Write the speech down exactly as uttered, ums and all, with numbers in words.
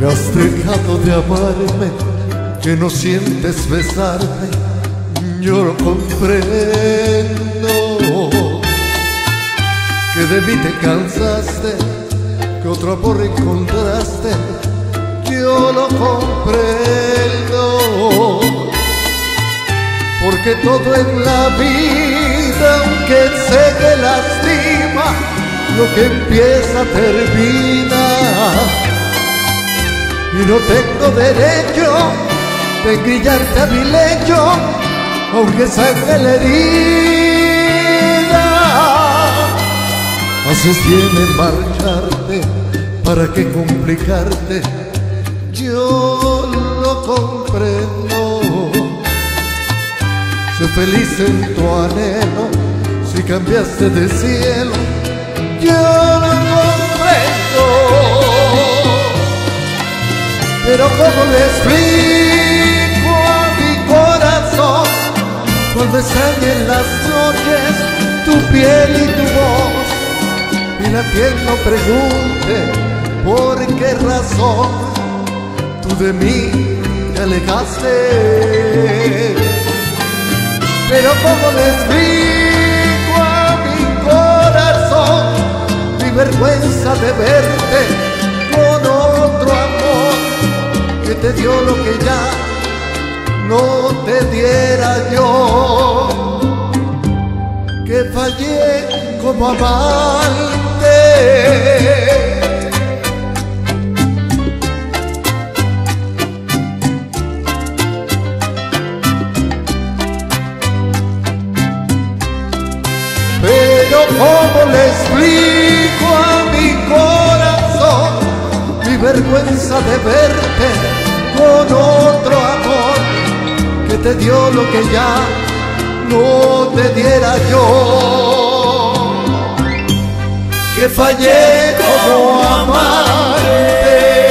que has dejado de amarme, que no sientes besarme, yo lo comprendo. Que de mí te cansaste, que otro amor encontraste, yo lo comprendo. Porque todo en la vida, aunque sé que lastima, lo que empieza termina. Y no tengo derecho de grillarte a mi lecho, aunque sangre la herida. Haces bien en marcharte, ¿para qué complicarte? Yo lo comprendo. Sé feliz en tu anhelo, si cambiaste de cielo, yo lo comprendo. Pero ¿cómo le explico a mi corazón cuando extrañe en las noches tu piel y tu voz? Y la piel no pregunte por qué razón tú de mí te alejaste. Pero ¿cómo le explico a mi corazón mi vergüenza de verte con otro amor que te dio lo que ya no te diera yo? Que fallé como amante, pero ¿cómo le explico a mi corazón mi vergüenza de verte con otro amor que te dio lo que ya no te diera yo? Que fallé como amante.